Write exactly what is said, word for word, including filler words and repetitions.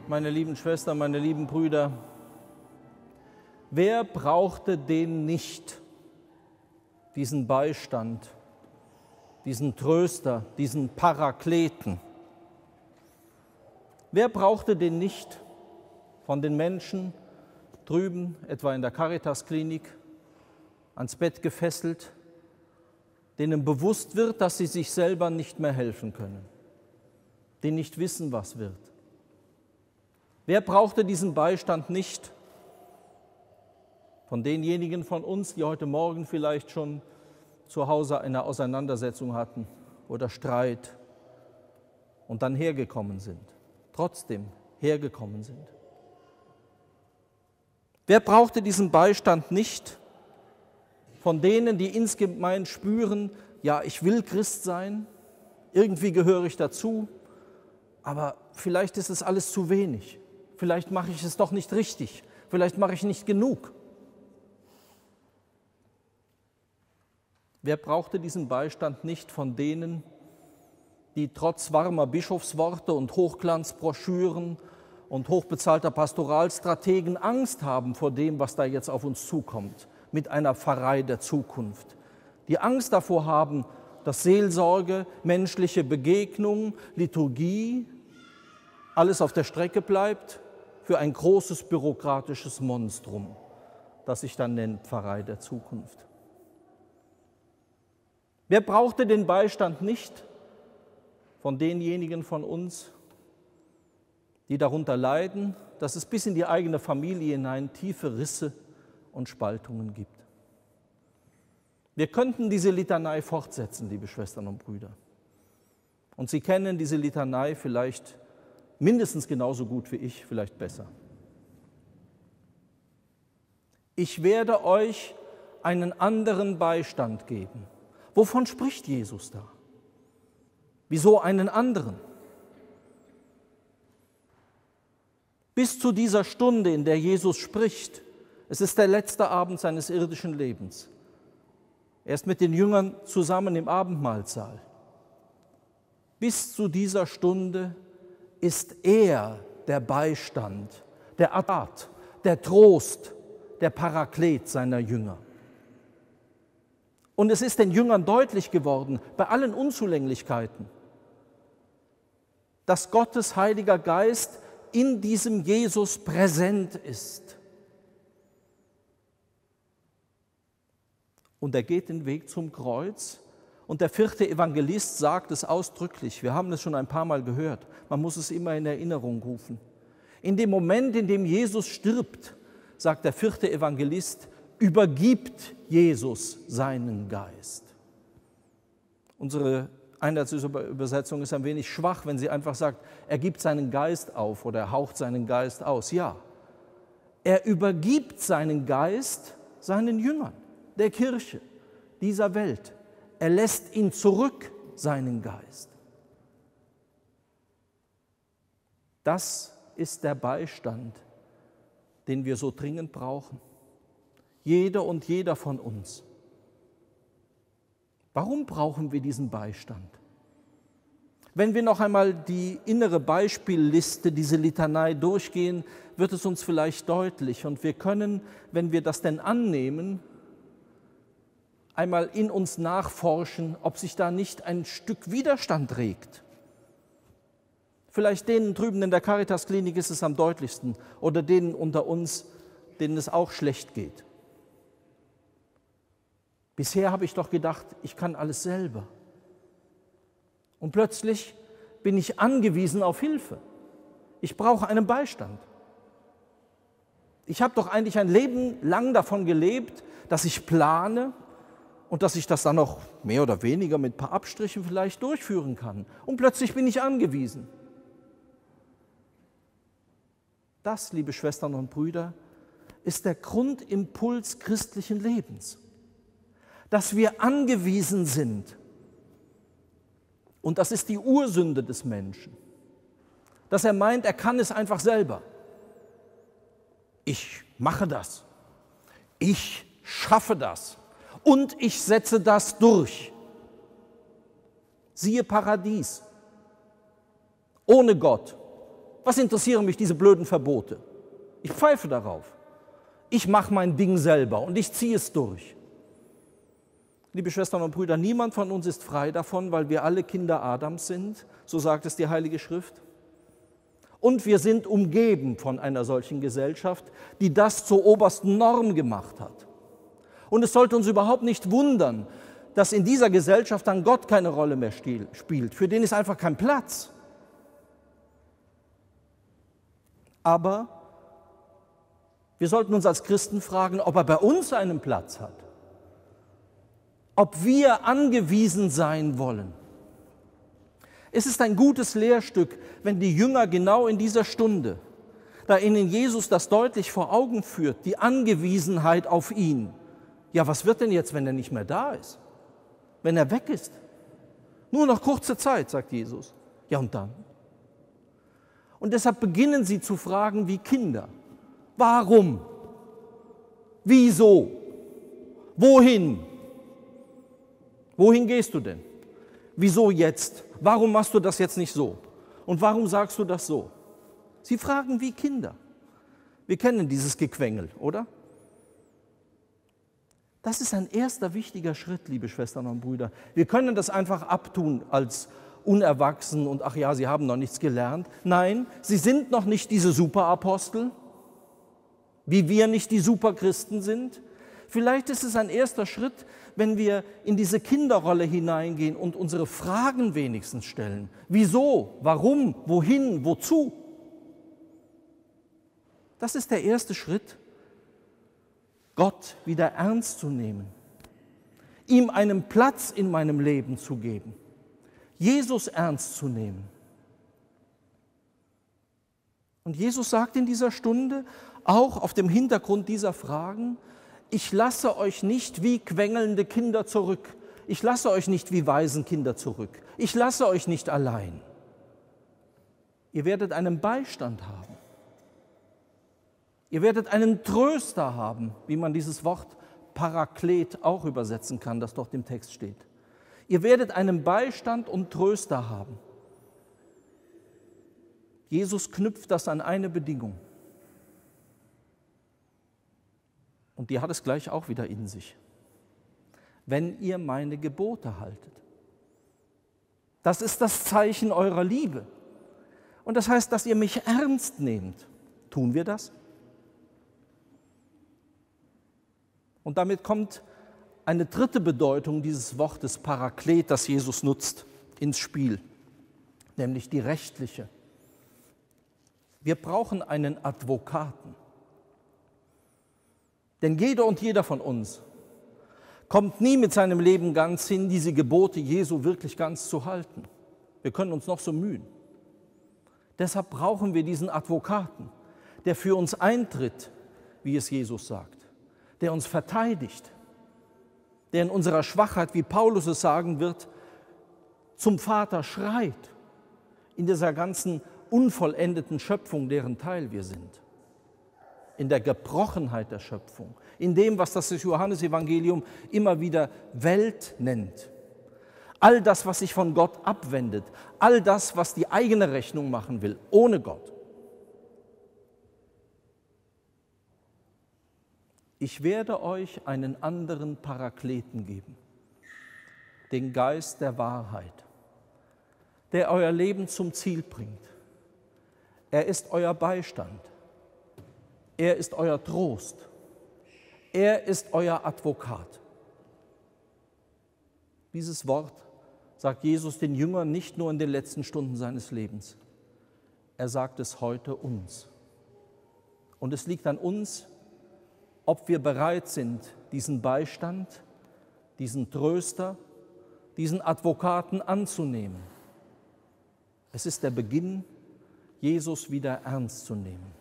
Meine lieben Schwestern, meine lieben Brüder, wer brauchte den nicht, diesen Beistand, diesen Tröster, diesen Parakleten? Wer brauchte den nicht von den Menschen drüben, etwa in der Caritas-Klinik, ans Bett gefesselt, denen bewusst wird, dass sie sich selber nicht mehr helfen können, die nicht wissen, was wird? Wer brauchte diesen Beistand nicht von denjenigen von uns, die heute Morgen vielleicht schon zu Hause eine Auseinandersetzung hatten oder Streit und dann hergekommen sind, trotzdem hergekommen sind? Wer brauchte diesen Beistand nicht von denen, die insgemein spüren, ja, ich will Christ sein, irgendwie gehöre ich dazu, aber vielleicht ist es alles zu wenig, vielleicht mache ich es doch nicht richtig, vielleicht mache ich nicht genug. Wer brauchte diesen Beistand nicht von denen, die trotz warmer Bischofsworte und Hochglanzbroschüren und hochbezahlter Pastoralstrategen Angst haben vor dem, was da jetzt auf uns zukommt, mit einer Pfarrei der Zukunft, die Angst davor haben, dass Seelsorge, menschliche Begegnung, Liturgie, alles auf der Strecke bleibt für ein großes bürokratisches Monstrum, das sich dann nennt Pfarrei der Zukunft. Wer brauchte den Beistand nicht von denjenigen von uns, die darunter leiden, dass es bis in die eigene Familie hinein tiefe Risse und Spaltungen gibt? Wir könnten diese Litanei fortsetzen, liebe Schwestern und Brüder. Und Sie kennen diese Litanei vielleicht mindestens genauso gut wie ich, vielleicht besser. Ich werde euch einen anderen Beistand geben. Wovon spricht Jesus da? Wieso einen anderen? Bis zu dieser Stunde, in der Jesus spricht, es ist der letzte Abend seines irdischen Lebens. Er ist mit den Jüngern zusammen im Abendmahlsaal. Bis zu dieser Stunde ist er der Beistand, der Rat, der Trost, der Paraklet seiner Jünger. Und es ist den Jüngern deutlich geworden, bei allen Unzulänglichkeiten, dass Gottes Heiliger Geist in diesem Jesus präsent ist. Und er geht den Weg zum Kreuz. Und der vierte Evangelist sagt es ausdrücklich. Wir haben es schon ein paar Mal gehört. Man muss es immer in Erinnerung rufen. In dem Moment, in dem Jesus stirbt, sagt der vierte Evangelist, übergibt Jesus seinen Geist. Unsere Einheitsübersetzung ist ein wenig schwach, wenn sie einfach sagt, er gibt seinen Geist auf oder er haucht seinen Geist aus. Ja, er übergibt seinen Geist seinen Jüngern, der Kirche, dieser Welt. Er lässt ihn zurück, seinen Geist. Das ist der Beistand, den wir so dringend brauchen. Jeder und jeder von uns. Warum brauchen wir diesen Beistand? Wenn wir noch einmal die innere Beispielliste, diese Litanei durchgehen, wird es uns vielleicht deutlich. Und wir können, wenn wir das denn annehmen, einmal in uns nachforschen, ob sich da nicht ein Stück Widerstand regt. Vielleicht denen drüben in der Caritas-Klinik ist es am deutlichsten oder denen unter uns, denen es auch schlecht geht. Bisher habe ich doch gedacht, ich kann alles selber. Und plötzlich bin ich angewiesen auf Hilfe. Ich brauche einen Beistand. Ich habe doch eigentlich ein Leben lang davon gelebt, dass ich plane und dass ich das dann noch mehr oder weniger mit ein paar Abstrichen vielleicht durchführen kann. Und plötzlich bin ich angewiesen. Das, liebe Schwestern und Brüder, ist der Grundimpuls christlichen Lebens. Dass wir angewiesen sind. Und das ist die Ursünde des Menschen. Dass er meint, er kann es einfach selber. Ich mache das. Ich schaffe das. Und ich setze das durch. Siehe Paradies. Ohne Gott. Was interessieren mich diese blöden Verbote? Ich pfeife darauf. Ich mache mein Ding selber und ich ziehe es durch. Liebe Schwestern und Brüder, niemand von uns ist frei davon, weil wir alle Kinder Adams sind, so sagt es die Heilige Schrift. Und wir sind umgeben von einer solchen Gesellschaft, die das zur obersten Norm gemacht hat. Und es sollte uns überhaupt nicht wundern, dass in dieser Gesellschaft dann Gott keine Rolle mehr spielt. Für den ist einfach kein Platz. Aber wir sollten uns als Christen fragen, ob er bei uns einen Platz hat. Ob wir angewiesen sein wollen. Es ist ein gutes Lehrstück, wenn die Jünger genau in dieser Stunde, da ihnen Jesus das deutlich vor Augen führt, die Angewiesenheit auf ihn. Ja, was wird denn jetzt, wenn er nicht mehr da ist? Wenn er weg ist? Nur noch kurze Zeit, sagt Jesus. Ja, und dann? Und deshalb beginnen sie zu fragen wie Kinder. Warum? Wieso? Wohin? Wohin gehst du denn? Wieso jetzt? Warum machst du das jetzt nicht so? Und warum sagst du das so? Sie fragen wie Kinder. Wir kennen dieses Gequengel, oder? Das ist ein erster wichtiger Schritt, liebe Schwestern und Brüder. Wir können das einfach abtun als unerwachsen und ach ja, sie haben noch nichts gelernt. Nein, sie sind noch nicht diese Superapostel, wie wir nicht die Superchristen sind. Vielleicht ist es ein erster Schritt, wenn wir in diese Kinderrolle hineingehen und unsere Fragen wenigstens stellen. Wieso? Warum? Wohin? Wozu? Das ist der erste Schritt, Gott wieder ernst zu nehmen, ihm einen Platz in meinem Leben zu geben, Jesus ernst zu nehmen. Und Jesus sagt in dieser Stunde, auch auf dem Hintergrund dieser Fragen, ich lasse euch nicht wie quengelnde Kinder zurück. Ich lasse euch nicht wie Waisenkinder zurück. Ich lasse euch nicht allein. Ihr werdet einen Beistand haben. Ihr werdet einen Tröster haben, wie man dieses Wort Paraklet auch übersetzen kann, das dort im Text steht. Ihr werdet einen Beistand und Tröster haben. Jesus knüpft das an eine Bedingung. Und die hat es gleich auch wieder in sich. Wenn ihr meine Gebote haltet. Das ist das Zeichen eurer Liebe. Und das heißt, dass ihr mich ernst nehmt. Tun wir das? Und damit kommt eine dritte Bedeutung dieses Wortes Paraklet, das Jesus nutzt, ins Spiel, nämlich die rechtliche. Wir brauchen einen Advokaten. Denn jeder und jeder von uns kommt nie mit seinem Leben ganz hin, diese Gebote Jesu wirklich ganz zu halten. Wir können uns noch so mühen. Deshalb brauchen wir diesen Advokaten, der für uns eintritt, wie es Jesus sagt, der uns verteidigt, der in unserer Schwachheit, wie Paulus es sagen wird, zum Vater schreit, in dieser ganzen unvollendeten Schöpfung, deren Teil wir sind. In der Gebrochenheit der Schöpfung, in dem, was das Johannesevangelium immer wieder Welt nennt. All das, was sich von Gott abwendet, all das, was die eigene Rechnung machen will, ohne Gott. Ich werde euch einen anderen Parakleten geben, den Geist der Wahrheit, der euer Leben zum Ziel bringt. Er ist euer Beistand. Er ist euer Trost. Er ist euer Advokat. Dieses Wort sagt Jesus den Jüngern nicht nur in den letzten Stunden seines Lebens. Er sagt es heute uns. Und es liegt an uns, ob wir bereit sind, diesen Beistand, diesen Tröster, diesen Advokaten anzunehmen. Es ist der Beginn, Jesus wieder ernst zu nehmen.